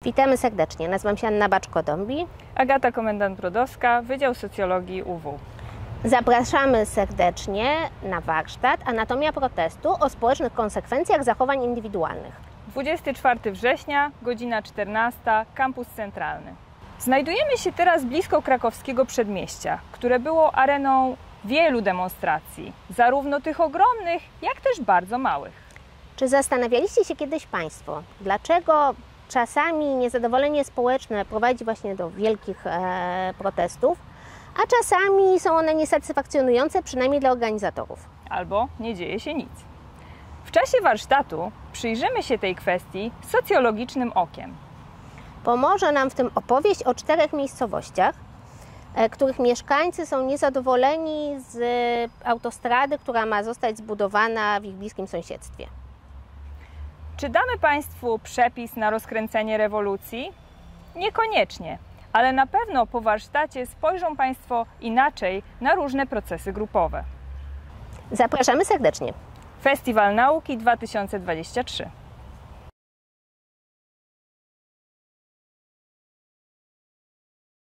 Witamy serdecznie. Nazywam się Anna Baczko-Dąbi. Agata Komendant-Brodowska, Wydział Socjologii UW. Zapraszamy serdecznie na warsztat Anatomia protestu o społecznych konsekwencjach zachowań indywidualnych. 24 września, godzina 14, kampus centralny. Znajdujemy się teraz blisko krakowskiego przedmieścia, które było areną wielu demonstracji, zarówno tych ogromnych, jak też bardzo małych. Czy zastanawialiście się kiedyś Państwo, dlaczego czasami niezadowolenie społeczne prowadzi właśnie do wielkich protestów, a czasami są one niesatysfakcjonujące, przynajmniej dla organizatorów? Albo nie dzieje się nic. W czasie warsztatu przyjrzymy się tej kwestii socjologicznym okiem. Pomoże nam w tym opowieść o 4 miejscowościach, których mieszkańcy są niezadowoleni z autostrady, która ma zostać zbudowana w ich bliskim sąsiedztwie. Czy damy Państwu przepis na rozkręcenie rewolucji? Niekoniecznie, ale na pewno po warsztacie spojrzą Państwo inaczej na różne procesy grupowe. Zapraszamy serdecznie. Festiwal Nauki 2023.